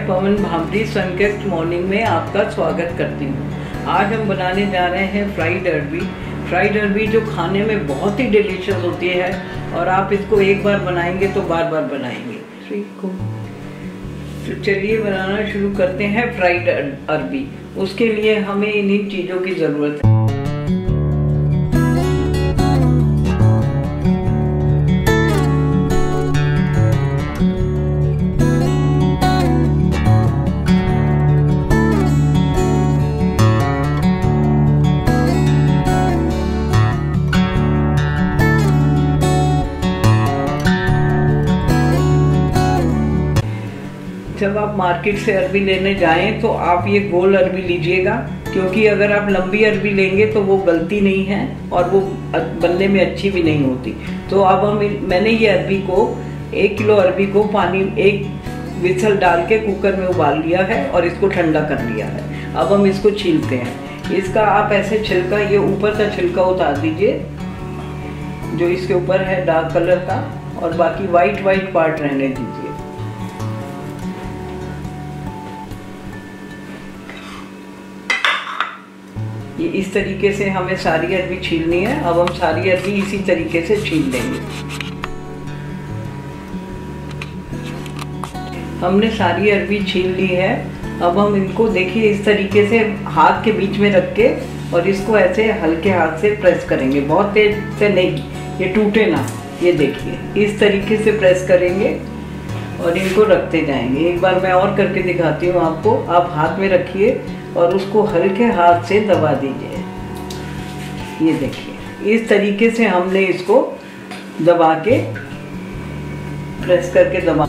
मैं पवन भामरी सनकेस्ट मॉर्निंग में आपका स्वागत करती हूँ। आज हम बनाने जा रहे हैं फ्राइड अरबी। फ्राइड अरबी जो खाने में बहुत ही डिलीशियस होती है और आप इसको एक बार बनाएंगे तो बार बार बनाएंगे। तो चलिए बनाना शुरू करते हैं फ्राइड अरबी। उसके लिए हमें इन्हीं चीज़ों की ज़रूरत है। जब आप मार्केट से अरबी लेने जाएं तो आप ये गोल अरबी लीजिएगा, क्योंकि अगर आप लंबी अरबी लेंगे तो वो गलती नहीं है और वो बनने में अच्छी भी नहीं होती। तो अब मैंने ये अरबी को 1 किलो अरबी को पानी 1 विसल डाल के कुकर में उबाल लिया है और इसको ठंडा कर लिया है। अब हम इसको छीलते हैं। इसका आप ऐसे छिलका, ये ऊपर का छिलका उतार दीजिए जो इसके ऊपर है डार्क कलर का, और बाकी वाइट पार्ट रहने दीजिए। ये इस तरीके से हमें सारी अरबी छीलनी है। अब हम सारी अरबी इसी तरीके से छील लेंगे। हमने सारी अरबी छील ली है। अब हम इनको देखिए इस तरीके से हाथ के बीच में रख के और इसको ऐसे हल्के हाथ से प्रेस करेंगे, बहुत तेज से नहीं, ये टूटे ना। ये देखिए इस तरीके से प्रेस करेंगे और इनको रखते जाएंगे। एक बार मैं और करके दिखाती हूँ आपको। आप हाथ में रखिए और उसको हल्के हाथ से दबा दीजिए। ये देखिए इस तरीके से हमने इसको दबा के प्रेस करके दबा।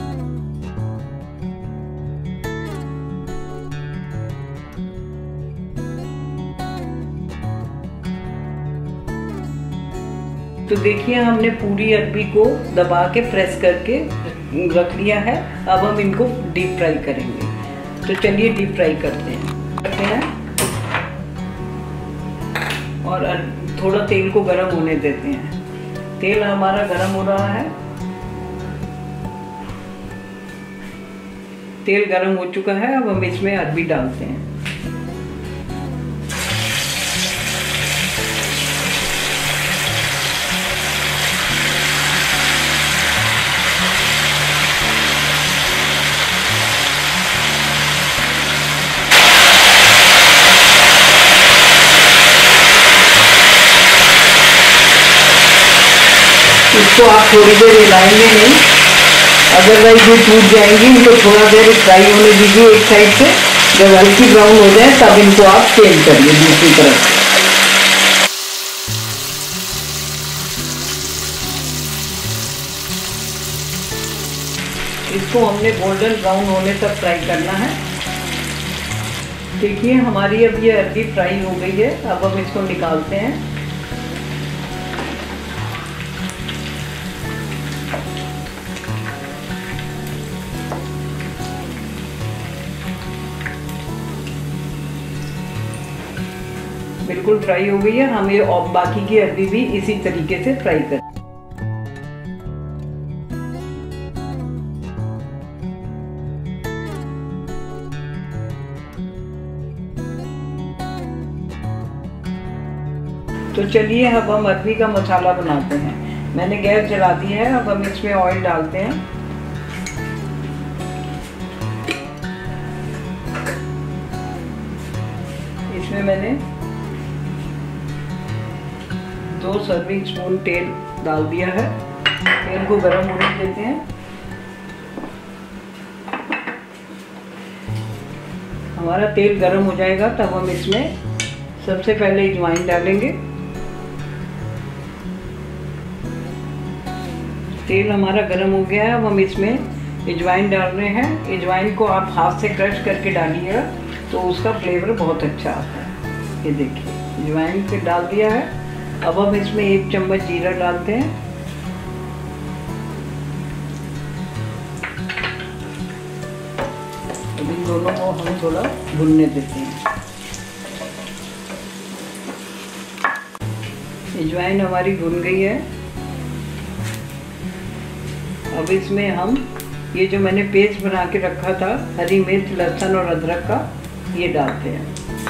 तो देखिए हमने पूरी अरबी को दबा के प्रेस करके रख लिया है। अब हम इनको डीप फ्राई करेंगे। तो चलिए डीप फ्राई करते हैं और थोड़ा तेल को गरम होने देते हैं। तेल हमारा गरम हो रहा है। तेल गरम हो चुका है। अब हम इसमें अरबी डालते हैं। इसको आप थोड़ी देर हिलाएंगे नहीं, अदरवाइज ये टूट जाएंगी। इनको थोड़ा देर फ्राई होने दीजिए एक साइड से। जब हल्की ब्राउन हो जाए तब इनको आप चेंज करिए दूसरी तरफ। इसको हमने गोल्डन ब्राउन होने तक फ्राई करना है। देखिए हमारी अब ये अरबी फ्राई हो गई है। अब हम इसको निकालते हैं। बिल्कुल फ्राई हो गई है। हम ये और बाकी की अरबी भी इसी तरीके से फ्राई करें। तो चलिए अब हम अरबी का मसाला बनाते हैं। मैंने गैस जला दी है। अब हम इसमें ऑयल डालते हैं। इसमें मैंने 2 सर्विंग स्पून तेल डाल दिया है। तेल को गरम होने देते हैं। हमारा तेल गरम हो जाएगा तब हम इसमें सबसे पहले अजवाइन डालेंगे। तेल हमारा गरम हो गया है। अब हम इसमें अजवाइन डाल रहे हैं। अजवाइन को आप हाथ से क्रश करके डालिएगा तो उसका फ्लेवर बहुत अच्छा आता है। ये देखिए अजवाइन पे डाल दिया है। अब हम इसमें 1 चम्मच जीरा डालते हैं। अब इन दोनों को हम थोड़ा भुनने देते हैं। अजवाइन हमारी भुन गई है। अब इसमें हम ये जो मैंने पेस्ट बना के रखा था हरी मिर्च, लहसुन और अदरक का, ये डालते हैं।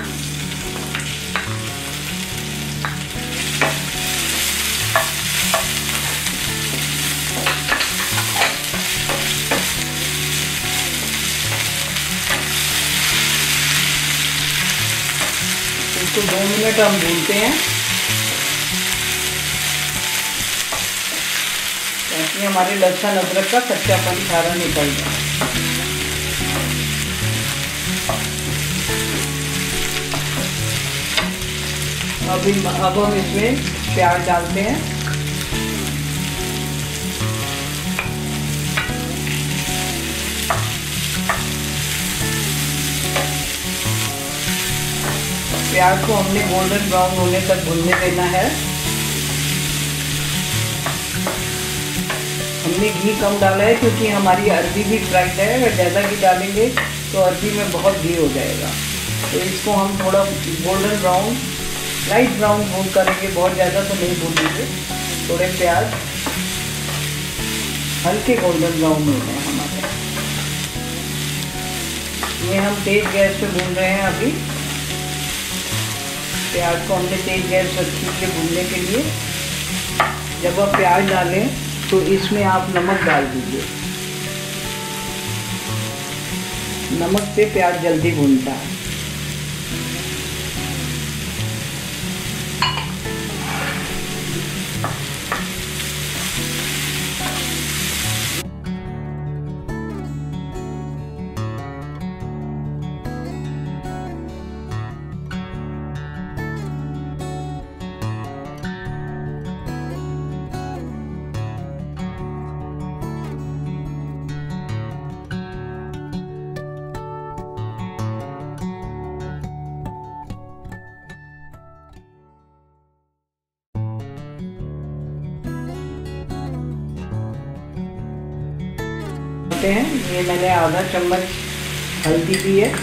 इसको 2 मिनट हम भूनते हैं ताकि हमारे लहसुन अदरक का कच्चापन सारा निकल जाए। अब हम इसमें प्याज डालते हैं। प्याज को हमने गोल्डन ब्राउन होने तक भूनने देना है। हमने घी कम डाला है क्योंकि हमारी अरबी भी फ्राइड है। अगर ज़्यादा घी डालेंगे तो अरबी में बहुत घी हो जाएगा। तो इसको हम थोड़ा गोल्डन ब्राउन, लाइट ब्राउन भून करेंगे, बहुत ज़्यादा तो नहीं भूनेंगे। थोड़े प्याज हल्के गोल्डन ब्राउन होने हैं हमारे। ये हम तेज गैस पे भून रहे हैं। अभी प्याज को हमने तेज गैस रखी है भूनने के लिए। जब आप प्याज डालें तो इसमें आप नमक डाल दीजिए। नमक से प्याज जल्दी भूनता है। हैं ये मैंने आधा चम्मच हल्दी ली है,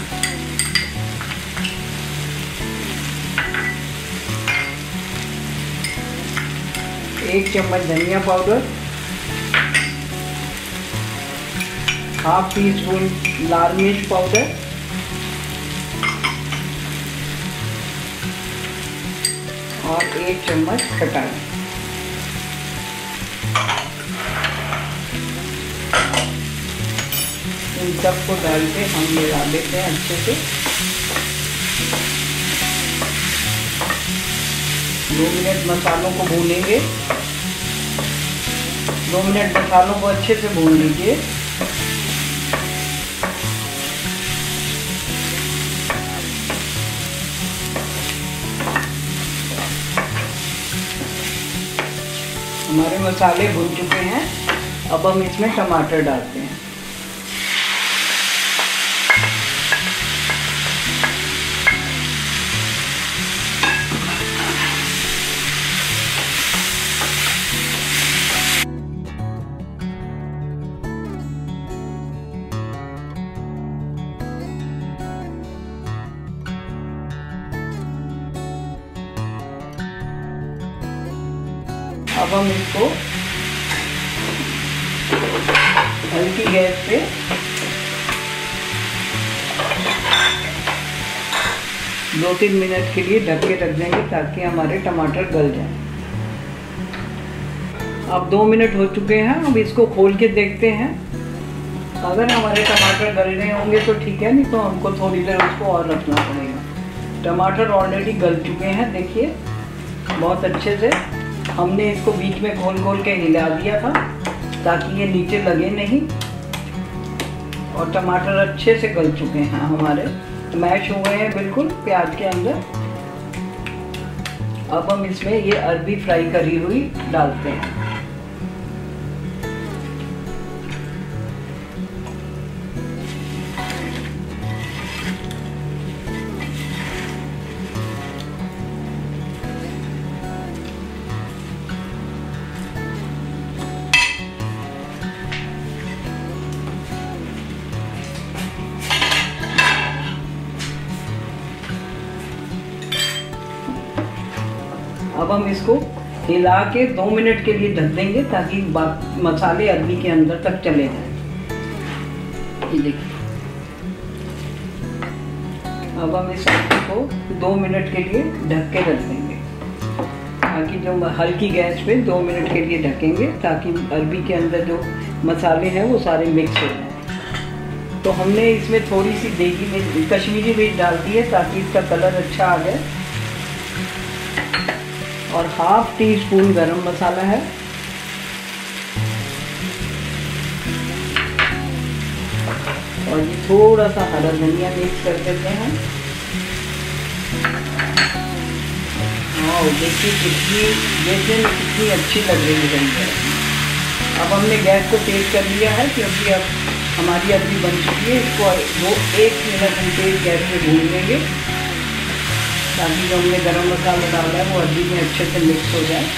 1 चम्मच धनिया पाउडर, ½ टीस्पून लाल मिर्च पाउडर और 1 चम्मच खटाई। इन सबको डाल के हम मिला देते हैं अच्छे से। 2 मिनट मसालों को भूनेंगे। 2 मिनट मसालों को अच्छे से भून लीजिए। हमारे मसाले भून चुके हैं। अब हम इसमें टमाटर डालते हैं। अब हम इसको हल्की गैस पे 2-3 मिनट के लिए ढक के रख देंगे ताकि हमारे टमाटर गल जाएं। अब 2 मिनट हो चुके हैं। अब इसको खोल के देखते हैं। अगर हमारे टमाटर गल रहे होंगे तो ठीक है, नहीं तो हमको थोड़ी देर उसको और रखना पड़ेगा। टमाटर ऑलरेडी गल चुके हैं, देखिए बहुत अच्छे से। हमने इसको बीच में खोल के हिला दिया था ताकि ये नीचे लगे नहीं। और टमाटर अच्छे से गल चुके हैं हमारे, मैश हुए हैं बिल्कुल प्याज के अंदर। अब हम इसमें ये अरबी फ्राई करी हुई डालते हैं। अब हम इसको हिला के 2 मिनट के लिए ढक देंगे ताकि मसाले अरबी के अंदर तक चले जाएं। ये देखिए, अब हम इस सब्जी को 2 मिनट के लिए ढक के रख देंगे, ताकि जो हल्की गैस पे 2 मिनट के लिए ढकेंगे, ताकि अरबी के अंदर जो मसाले हैं वो सारे मिक्स हो जाएं। तो हमने इसमें थोड़ी सी देगी मिर्च, कश्मीरी मिर्च डाल दी है ताकि इसका कलर अच्छा आ जाए, और 1/2 टीस्पून गरम मसाला है, और ये थोड़ा सा हरा धनिया मिक्स कर देते हैं। हाँ देखिए कितनी अच्छी लग रही है धनिया। अब हमने गैस को तेज कर लिया है, क्योंकि अब हमारी अरबी बन चुकी है। इसको 1 मिनट हम तेज गैस पे भून लेंगे, ताकि जो हमने गरम मसाला डाला है वो अरबी में अच्छे से मिक्स हो जाए।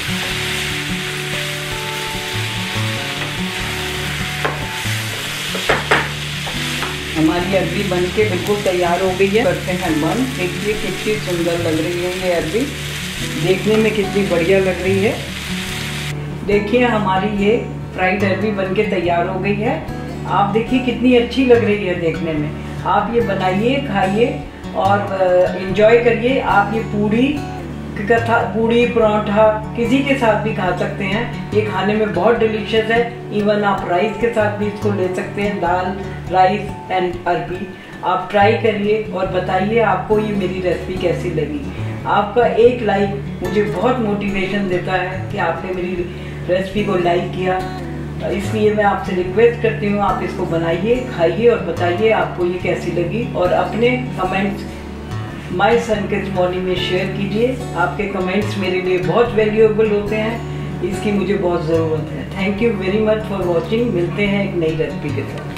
हमारी अरबी बनके बिल्कुल तैयार हो गई है। करते हैं बंद। देखिए कितनी सुंदर लग रही है ये अरबी, देखने में कितनी बढ़िया लग रही है। देखिए हमारी ये फ्राइड अरबी बनके तैयार हो गई है। आप देखिए कितनी अच्छी लग रही है देखने में। आप ये बनाइए, खाइए और एंजॉय करिए। आप ये पूड़ी पराठा किसी के साथ भी खा सकते हैं। ये खाने में बहुत डिलीशियस है। इवन आप राइस के साथ भी इसको ले सकते हैं, दाल, राइस एंड अरबी। आप ट्राई करिए और बताइए आपको ये मेरी रेसिपी कैसी लगी। आपका एक लाइक मुझे बहुत मोटिवेशन देता है कि आपने मेरी रेसिपी को लाइक किया। इसलिए मैं आपसे रिक्वेस्ट करती हूँ, आप इसको बनाइए, खाइए और बताइए आपको ये कैसी लगी, और अपने comments my son kids morning में शेयर कीजिए। आपके कमेंट्स मेरे लिए बहुत वैल्यूएबल होते हैं, इसकी मुझे बहुत ज़रूरत है। Thank you very much for watching. मिलते हैं एक नई रेसिपी के साथ।